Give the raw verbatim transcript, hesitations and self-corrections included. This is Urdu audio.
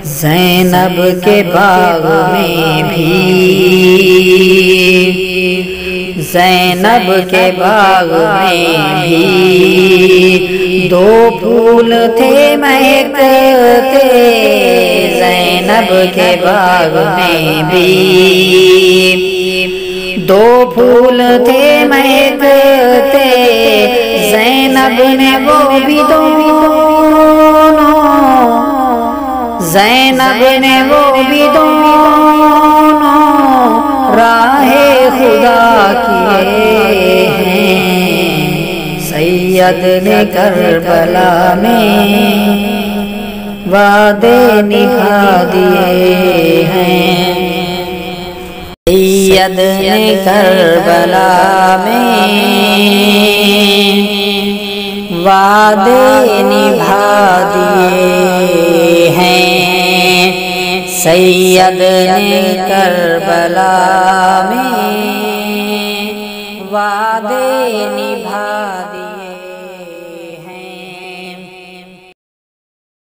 زینب کے باغ میں بھی زینب کے باغ میں بھی دو پھول تھے مہکتے، زینب کے باغ میں بھی دو پھول تھے مہکتے، زینب نے وہ بھی دونوں زینب نے وہ بھی دونوں راہ خدا کیے ہیں، سید نے کربلا میں وعدے نبھا دیے ہیں، سید نے کربلا میں وعدے نبھا دیے ہیں، سید نے کربلا میں وعدے نبھا دیے۔